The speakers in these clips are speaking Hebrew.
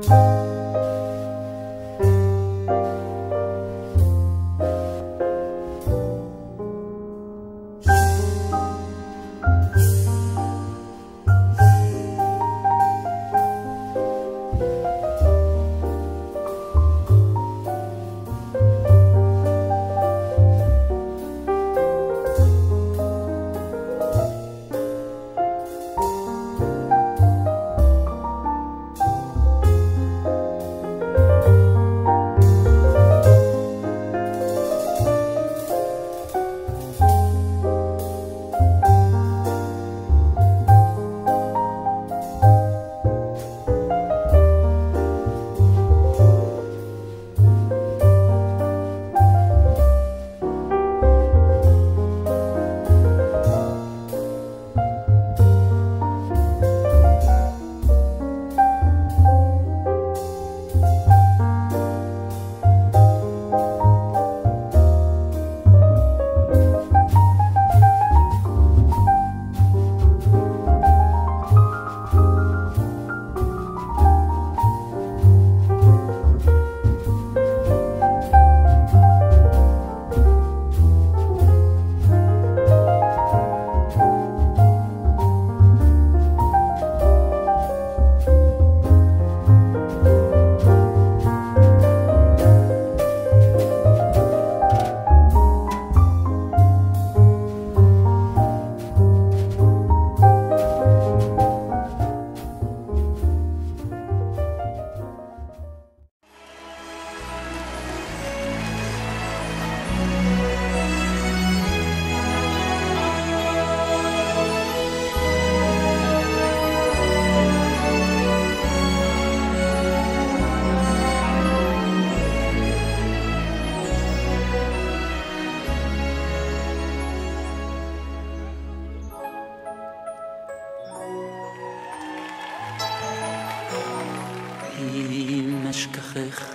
אם אשכחך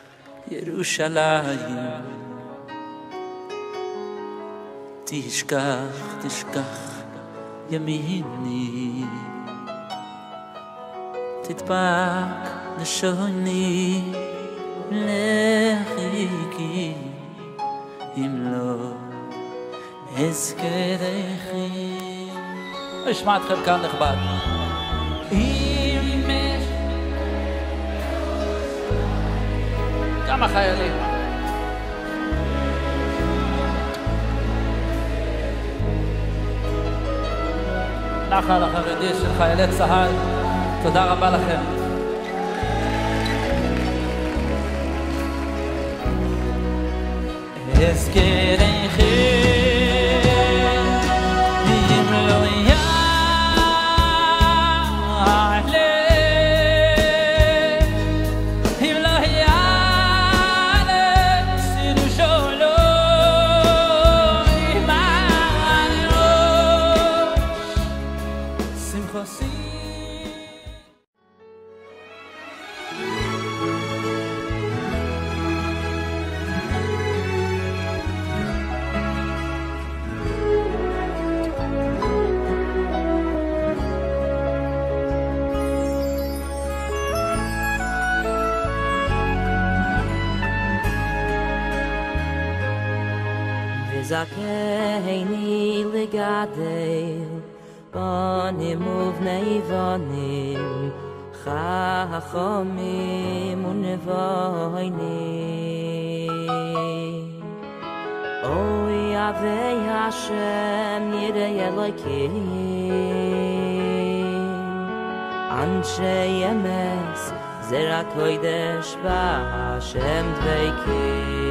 ירושלים, תשכח ימיני, תדבק לשוני לחיקי, אם לא אזכרכי. אשמע אתכם כאן נכבד. כמה חיילים נחל החרדי של חיילי צה"ל, תודה רבה לכם. אזכרכי אם לא זכני לגדל בנים ובני בנים, חכמים ונבונים. אוי אבי השם יראי אלוקים, אנשי אמס זרע קודש בהשם דבקים.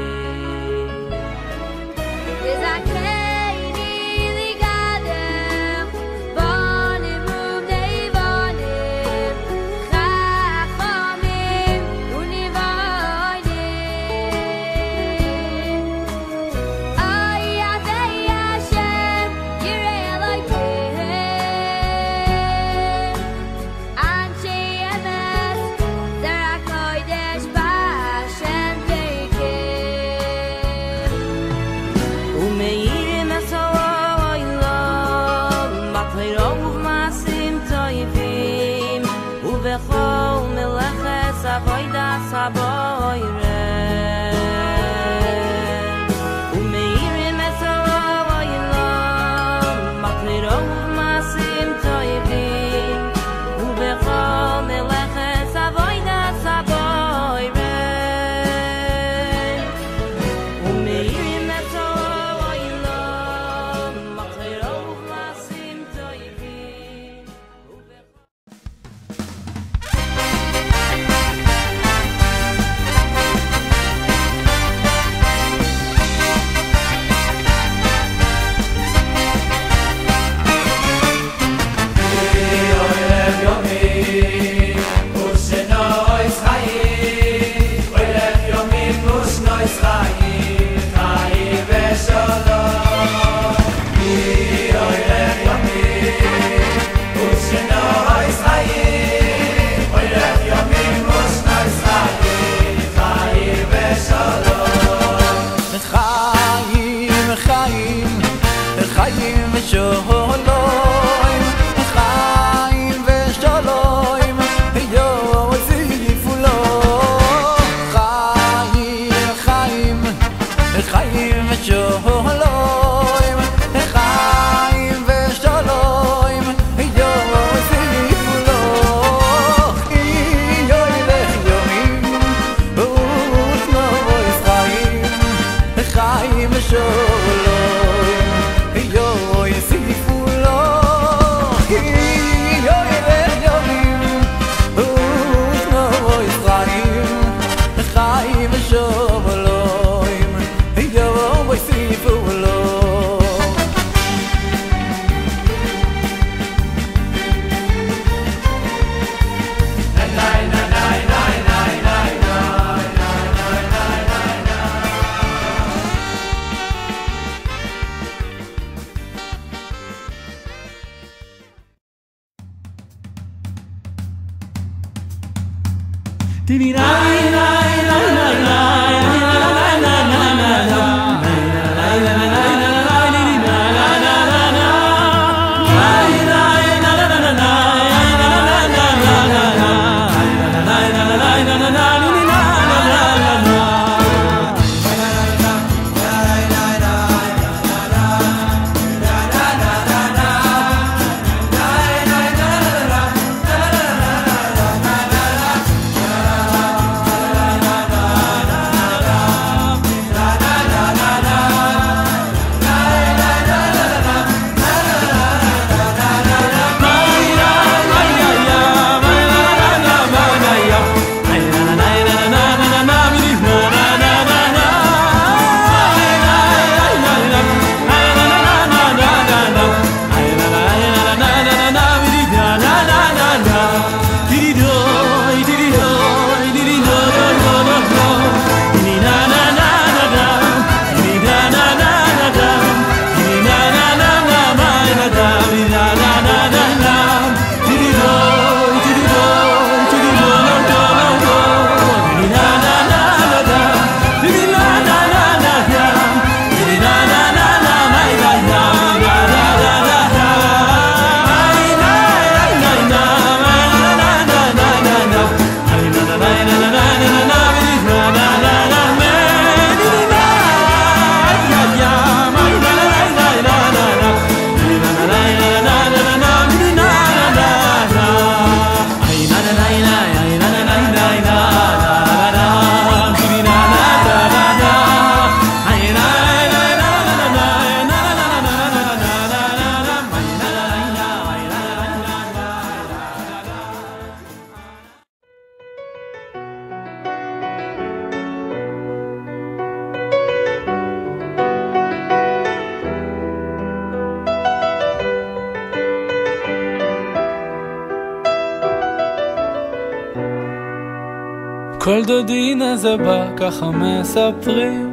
כל דודין הזה בא, ככה מספרים,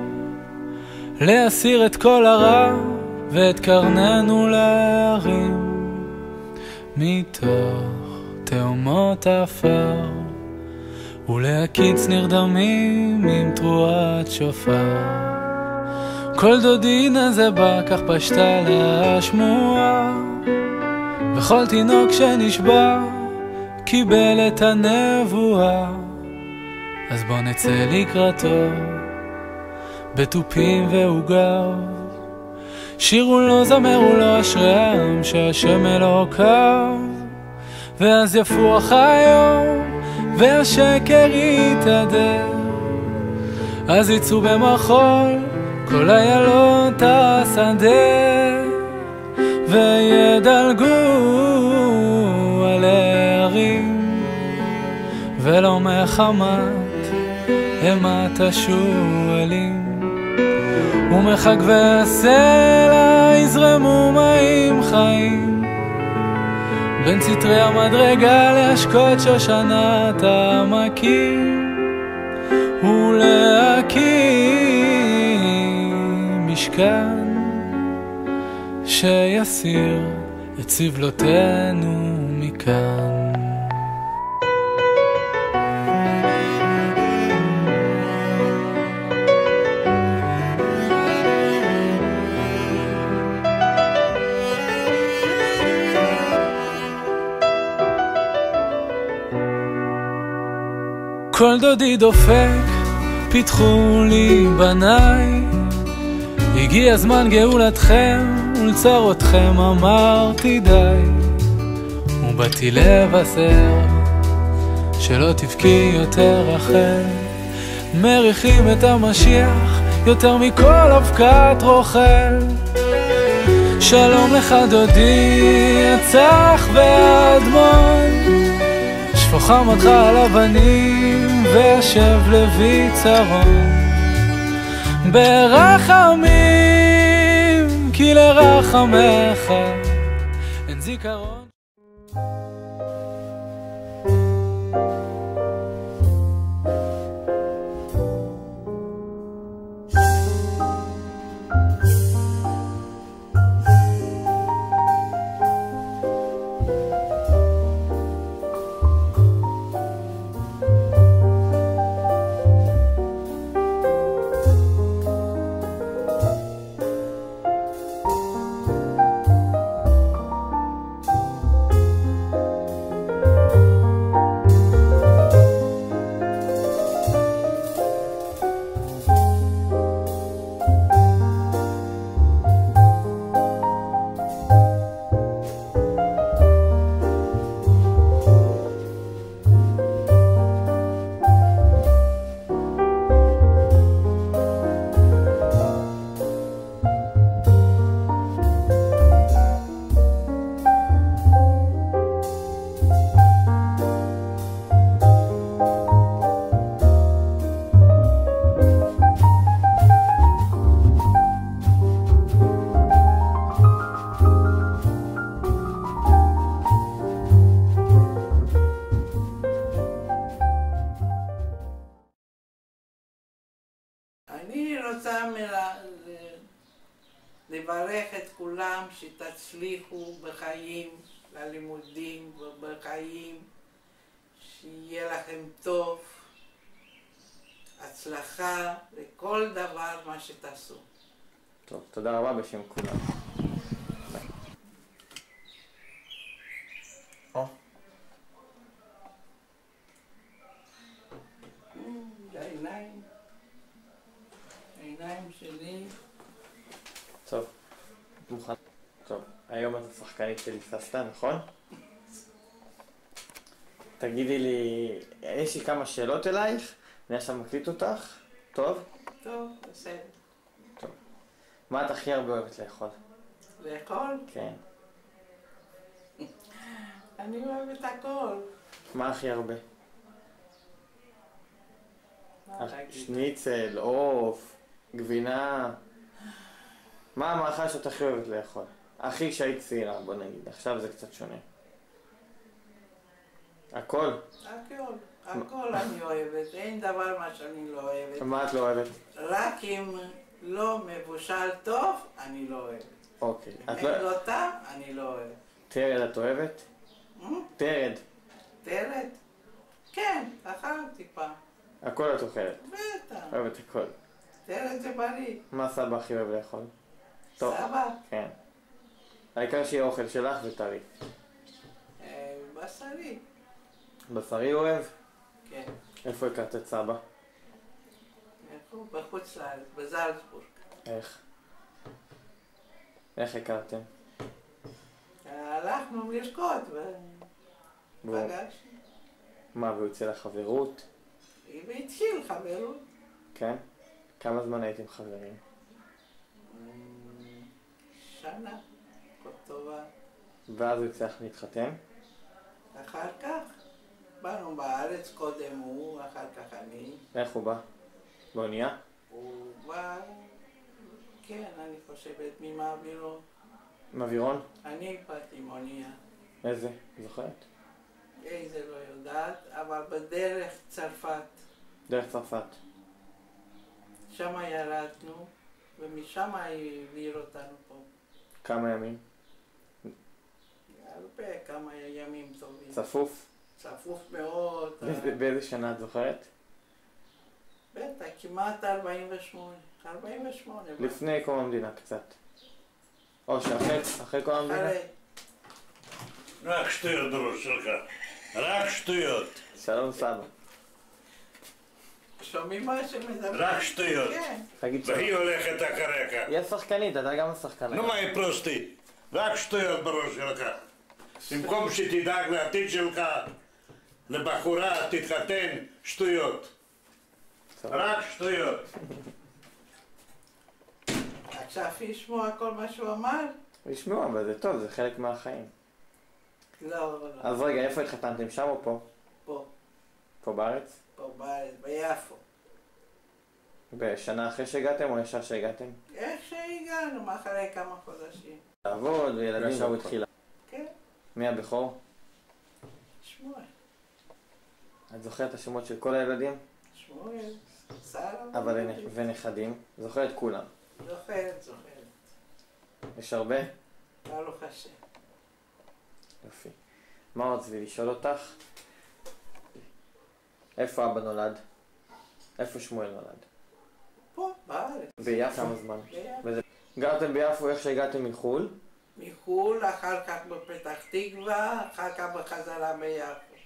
להסיר את כל הרע ואת קרננו להרים מתוך תאומות אפר, ולהקיץ נרדמים עם תרועת שופר. כל דודין הזה בא, כך פשטה לה השמועה, וכל תינוק שנשבע קיבל את הנבואה. אז בוא נצא לקראתו בתופים ועוגר, שירו לו זמרו לו אשרי העם שהשם אלוקיו, ואז יפוח היום והשקר יתהדר, אז יצאו במחול כל איילות השדה, וידלגו על הערים, ולא מחמת אימת השועלים, ומחגבי הסלע יזרמו מים חיים, בין סתרי המדרגה להשקות שושנת העמקים, ולהקים משכן שיסיר את סבלותינו מכאן. כל דודי דופק, פיתחו לי בניי, הגיע זמן גאולתכם ולצרותכם אמרתי די, ובאתי לבשר שלא תבכי יותר רחל, מריחים את המשיח יותר מכל אבקת רוכל. שלום לך דודי הצח והאדמון, שפוך חמתך על אבנים והשב לוי צרון, ברחמים כי לרחמך אין זיכרון. אני רוצה לברך את כולם שתצליחו בחיים, ללימודים ובחיים, שיהיה לכם טוב, הצלחה לכל דבר מה שתעשו. טוב, תודה רבה בשם כולם. העיניים שלי. טוב, מוכן. טוב, היום את השחקנית שלי ססטה, נכון? תגידי לי, יש לי כמה שאלות אלייך, אני עכשיו מקליט אותך, טוב? טוב, בסדר. טוב. מה את הכי הרבה אוהבת לאכול? לאכול? כן. אני אוהבת הכל. מה הכי הרבה? מה להגיד? שניצל, עוף, גבינה. מה המאכל שאת הכי אוהבת לאכול? הכי כשהיית צעירה, בוא נגיד. עכשיו זה קצת שונה. הכל? הכל אני אוהבת. אין דבר מה שאני לא אוהבת. מה את לא אוהבת? רק אם לא מבושל טוב, אני לא אוהבת. אוקיי. אם אין לו טעם, אני לא אוהבת. תרד את אוהבת? תרד. תרד? כן, אכלתי פעם. הכל את אוכלת? בטח. אוהבת הכל. תרד זה בריא. מה סבא הכי אוהב לאכול? טוב. סבא? כן. העיקר שיהיה אוכל שלך וטרי. בשרי. בשרי אוהב? כן. איפה הכרת את סבא? איפה? בחוץ לארץ, בזלצבורג. איך הכרתם? הלכנו לרקוד ופגשנו. מה, והוא יוצא לחברות? והתחיל חברות. כן? כמה זמן הייתם חברים? שנה, כל טובה. ואז הוא הצליח להתחתן? אחר כך באנו בארץ, קודם הוא, אחר כך אני. איך הוא בא? באונייה? הוא בא, כן, אני חושבת, ממעבירו. מאווירון? אני באתי עם אונייה. איזה? זוכרת? איזה לא יודעת, אבל בדרך צרפת. דרך צרפת. שם ירדנו, ומשם העביר אותנו פה. כמה ימים? הרבה, כמה ימים טובים. צפוף? צפוף מאוד. באיזה שנה את זוכרת? בטח, כמעט 48. 48. לפני קום המדינה קצת. או שאחרי קום המדינה? אחרי. רק שטויות בראש שלך. רק שטויות. שלום סבא. שומעים מה שמדבר? רק שטויות. כן. תגיד שלום. והיא הולכת אחריך. היא השחקנית, אתה גם השחקן. נו מה היא פרוסטי? רק שטויות בראש שלך. במקום שתדאג לעתיד שלך, לבחורה, תתחתן, שטויות. רק שטויות. עכשיו ישמעו כל מה שהוא אמר? ישמעו, אבל זה טוב, זה חלק מהחיים. לא. אז רגע, איפה התחתנתם? שם או פה? פה. פה בארץ? פה בארץ, ביפו. בשנה אחרי שהגעתם או ישר שהגעתם? איך שהגענו, אחרי כמה חודשים. לעבוד וילדים עכשיו התחילה. כן, מי הבכור? שמואל. את זוכרת את השמות של כל הילדים? שמואל, שרה. אבל ונכדים? זוכרת כולם. זוכרת. יש הרבה? ברוך השם. יופי. מה רציתי לשאול אותך? איפה אבא נולד? איפה שמואל נולד? פה, בארץ. ביפו? כמה זמן? ביפו. גרתם ביפו איך שהגעתם מחו"ל? מחו"ל, אחר כך בפתח תקווה, אחר כך בחזרה ביפו.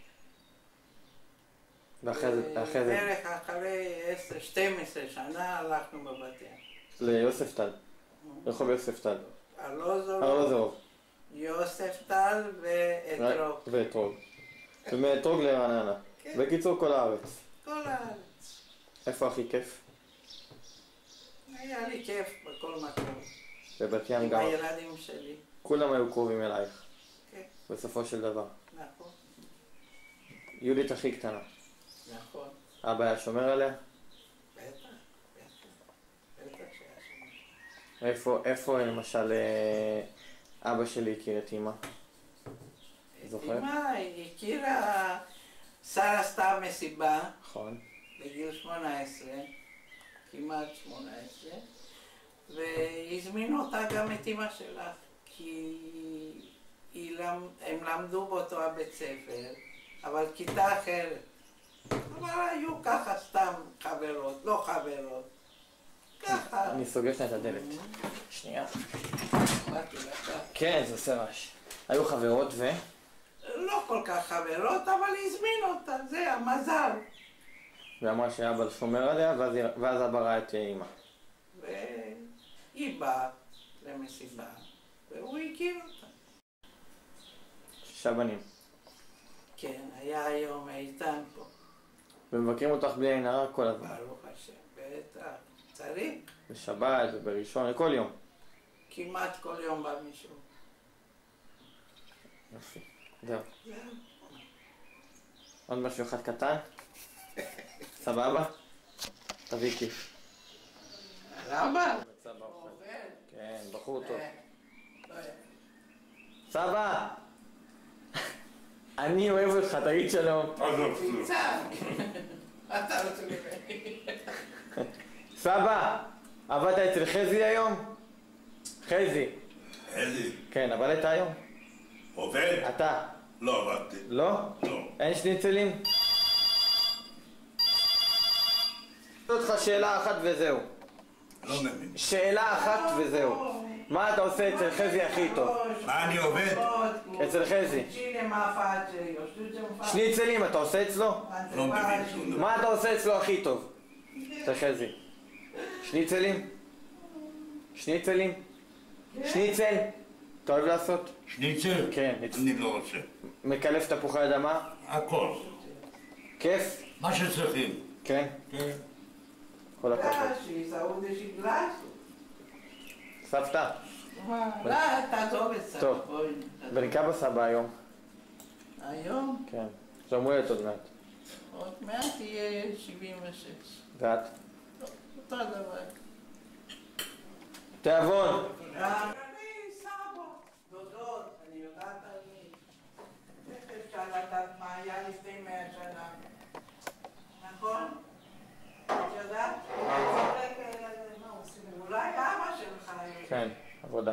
ואחרי זה... בערך אחרי 12 שנה הלכנו בבתים. ליוספטל. רחוב יוספטל. ארלוזורוב, יוספטל ואתרוג. ואתרוג. ומאתרוג לרעננה. כן. בקיצור כל הארץ. כל הארץ. איפה הכי כיף? היה לי כיף בכל מקום. בבת ים עם גם. הילדים שלי. כולם היו קרובים אלייך. כן. בסופו של דבר. נכון. יהודית הכי קטנה. נכון. אבא היה שומר עליה? בטח שהיה שם. איפה למשל אבא שלי הכיר את אמא? זוכרת? אמא הכירה, שרה עשתה מסיבה נכון. בגיל 18, כמעט 18, והזמינו אותה גם את אמא שלך, כי הם למדו באותו הבית ספר, אבל כיתה אחרת. אבל היו ככה סתם חברות, לא חברות. ככה. אני סוגר את הדלת. שנייה. באתי לקחת. כן, זה עושה רעש. היו חברות ו... לא כל כך חברות, אבל הזמינו אותה, זה המזל. ואמרה שאבא שומר עליה, ואז אבא ראה את אמא. והיא באה למסיבה, והוא הכיר אותה. 6 בנים. כן, היה היום איתן פה. ומבקרים אותך בלי עין הרע כל הזמן. ברוך השם, בטח. צריך. בשבת ובראשון, לכל יום. כמעט כל יום בא מישהו. יופי. זהו. עוד משהו אחד קטן? סבבה? תביא כיף. למה? כן, בחור טוב. לא יודע. סבא! אני אוהב אותך, תגיד שלום. עזוב, תצעק. אתה רוצה ממני. סבא! עבדת אצל חזי היום? חזי. איזה? כן, עבדת היום? עובד? אתה. לא עבדתי. לא? לא. אין שניצלים? אותך שאלה אחת וזהו. לא מבין. שאלה אחת וזהו. מה אתה עושה אצל חזי הכי טוב? מה אני עובד? אצל חזי. שניצלים אתה עושה אצלו? לא מבין שום דבר. מה אתה עושה אצלו הכי טוב? אצל חזי. שניצלים? שניצלים? שניצל? אתה אוהב לעשות? שניצל? כן. אני לא רוצה. מקלף תפוחי אדמה? הכל. כיף? מה שצריכים. כן. כן. כל הכבוד. סבתא? לא, תעזוב את זה. טוב. בן כמה סבא היום? היום? כן. יש לו מולדת עוד מעט. עוד מעט יהיה 76. ואת? אותו דבר. תיאבון. אני סבא, דודות, אני יודעת על מי. איך אפשר לדעת מה היה לפני 100 שנה? נכון? את יודעת? אולי אבא שלך. כן, עבודה.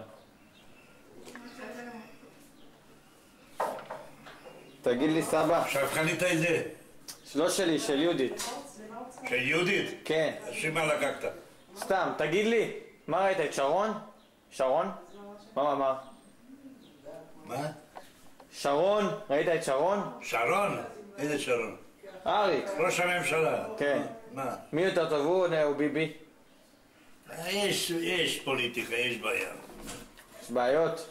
תגיד לי סבא. עכשיו קנית את זה? לא שלי, של יהודית. של יהודית? כן. שמה לקחת? סתם, תגיד לי. מה ראית? את שרון? שרון? מה? מה? שרון? ראית את שרון? שרון? איזה שרון? אריק. ראש הממשלה. כן. מה? מי יותר טוב, הוא או ביבי? יש פוליטיקה, יש בעיה. יש בעיות?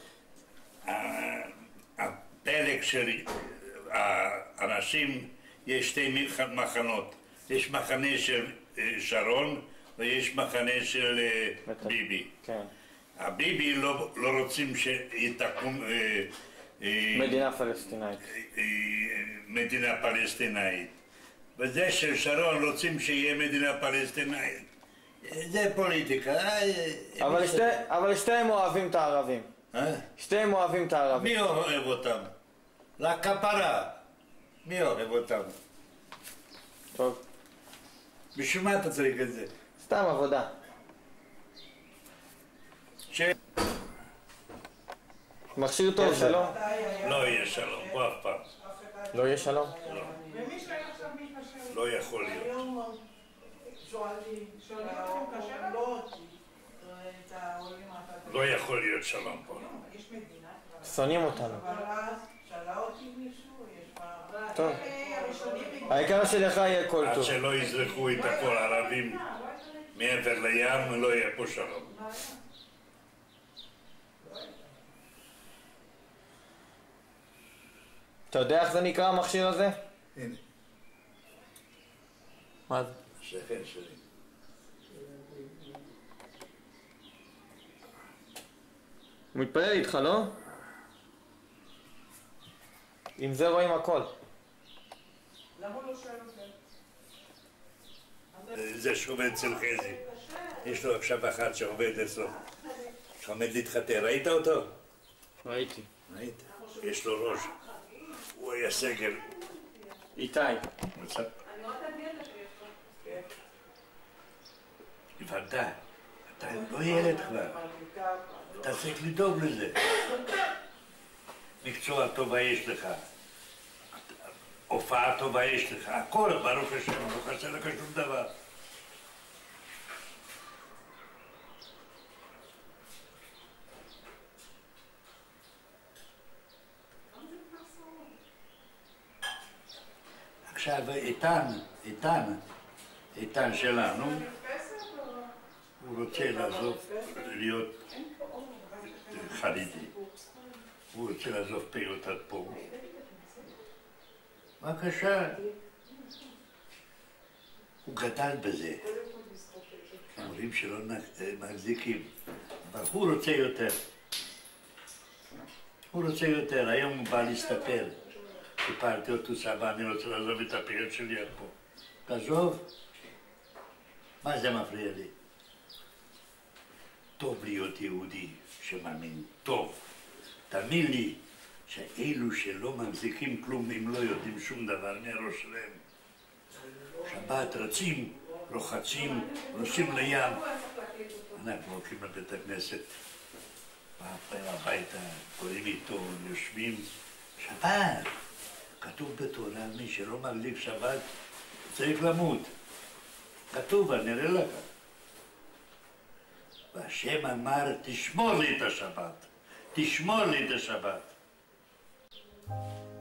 הפלג של האנשים, יש שתי מחנות. יש מחנה של שרון ויש מחנה של ביבי. כן. הביבי לא רוצים שתקום מדינה פלסטינאית. מדינה פלסטינאית. וזה של שרון רוצים שיהיה מדינה פלסטינאית. זה פוליטיקה. אבל שתיהם אוהבים את הערבים. שתיהם אוהבים את הערבים. מי אוהב אותם? לכפרה. מי אוהב אותם? טוב. בשביל מה אתה צריך את זה? סתם עבודה. מכשיר טוב, שלום. לא יהיה שלום, פה אף פעם. לא יהיה שלום? לא. לא יכול להיות. לא יכול להיות שלום פה. שונאים אותנו. טוב. העיקר שלך יהיה כל עד טוב. שלא יזרקו את הכל ערבים מעבר לים, לא יהיה פה שלום. אתה יודע איך זה נקרא המכשיר הזה? הנה, מה זה? שכן שלי. הוא מתפלל איתך, לא? עם זה רואים הכל. למה לא שואל אותם? זה שעובד אצל חזי. יש לו עכשיו אחד שעובד אצלו. שעומד להתחתן, ראית אותו? ראיתי. ראית? יש לו ראש. הוא היה סגל. איתי. הבנת? אתה לא ילד כבר. אתה צריך לדאוג לזה. מקצוע טובה יש לך. הופעה טובה יש לך. הכל, ברוך השם, לא חסר לך שום דבר. עכשיו, איתן שלנו, הוא רוצה לעזוב, להיות חרדי. הוא רוצה לעזוב פעילות עד פה. בבקשה. הוא גדל בזה. אומרים שלא מחזיקים, אבל הוא רוצה יותר. הוא רוצה יותר. היום הוא בא להסתפר. סיפרתי אותו, סבא, אני רוצה לעזוב את הפעילות שלי עד פה. תעזוב. מה זה מפריע לי? טוב להיות יהודי שמאמין. טוב. תאמין לי שאלו שלא מחזיקים כלום, הם לא יודעים שום דבר מהראש שלהם. שבת רצים, רוחצים, נוסעים לים. אנחנו הולכים לבית הכנסת, פעם הביתה, קוראים איתו, יושבים. שבת! כתוב בתורה, מי שלא מחזיק שבת צריך למות. כתוב, אני אראה לך. והשם אמר, תשמור לי את השבת. תשמור לי את השבת.